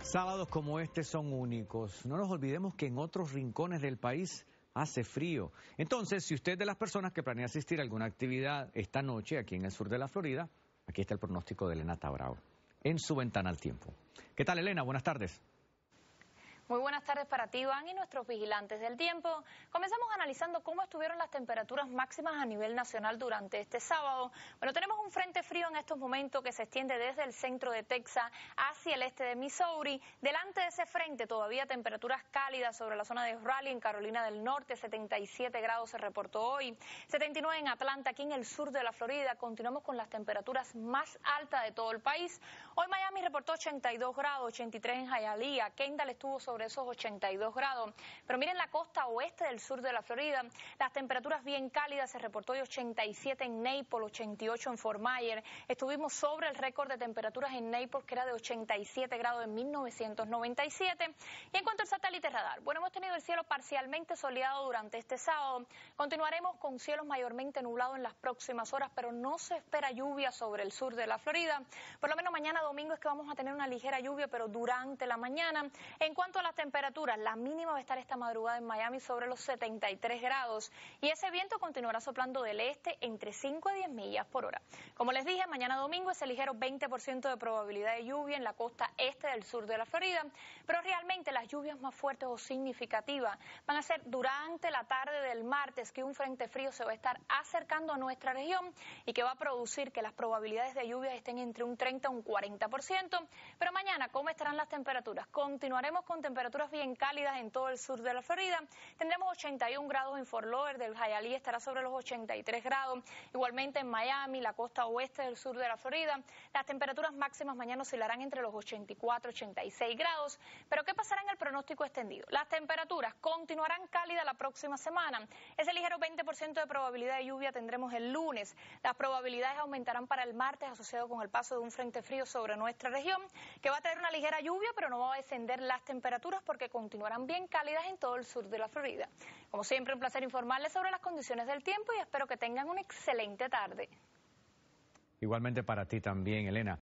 Sábados como este son únicos. No nos olvidemos que en otros rincones del país hace frío. Entonces, si usted es de las personas que planea asistir a alguna actividad esta noche aquí en el sur de la Florida, aquí está el pronóstico de Elena Tabrao en su ventana al tiempo. ¿Qué tal, Elena? Buenas tardes. Muy buenas tardes para ti, Iván, y nuestros vigilantes del tiempo. Comenzamos analizando cómo estuvieron las temperaturas máximas a nivel nacional durante este sábado. Bueno, tenemos un frente frío en estos momentos que se extiende desde el centro de Texas hacia el este de Missouri. Delante de ese frente todavía temperaturas cálidas sobre la zona de Raleigh, en Carolina del Norte. 77 grados se reportó hoy. 79 en Atlanta, aquí en el sur de la Florida. Continuamos con las temperaturas más altas de todo el país. Hoy Miami reportó 82 grados, 83 en Hialeah. Kendall estuvo sobre esos 82 grados. Pero miren la costa oeste del sur de la Florida, las temperaturas bien cálidas, se reportó hoy 87 en Naples, 88 en Fort Myers. Estuvimos sobre el récord de temperaturas en Naples, que era de 87 grados en 1997. Y en cuanto al satélite radar, bueno, hemos tenido el cielo parcialmente soleado durante este sábado. Continuaremos con cielos mayormente nublados en las próximas horas, pero no se espera lluvia sobre el sur de la Florida. Por lo menos mañana domingo es que vamos a tener una ligera lluvia, pero durante la mañana. En cuanto a las temperaturas, la mínima va a estar esta madrugada en Miami sobre los 73 grados y ese viento continuará soplando del este entre 5 a 10 millas por hora. Como les dije, mañana domingo ese ligero 20% de probabilidad de lluvia en la costa este del sur de la Florida, pero realmente las lluvias más fuertes o significativas van a ser durante la tarde del martes, que un frente frío se va a estar acercando a nuestra región y que va a producir que las probabilidades de lluvia estén entre un 30 a un 40%. Pero mañana, ¿cómo estarán las temperaturas? Continuaremos con temperaturas bien cálidas en todo el sur de la Florida. Tendremos 81 grados en Fort Lauderdale, Hialeah estará sobre los 83 grados. Igualmente en Miami, la costa oeste del sur de la Florida, las temperaturas máximas mañana oscilarán entre los 84 y 86 grados. Pero ¿qué pasará en el pronóstico extendido? Las temperaturas continuarán cálidas la próxima semana. Ese ligero 20% de probabilidad de lluvia tendremos el lunes. Las probabilidades aumentarán para el martes asociado con el paso de un frente frío sobre nuestra región, que va a tener una ligera lluvia, pero no va a descender las temperaturas porque continuarán bien cálidas en todo el sur de la Florida. Como siempre, un placer informarles sobre las condiciones del tiempo y espero que tengan una excelente tarde. Igualmente para ti también, Elena.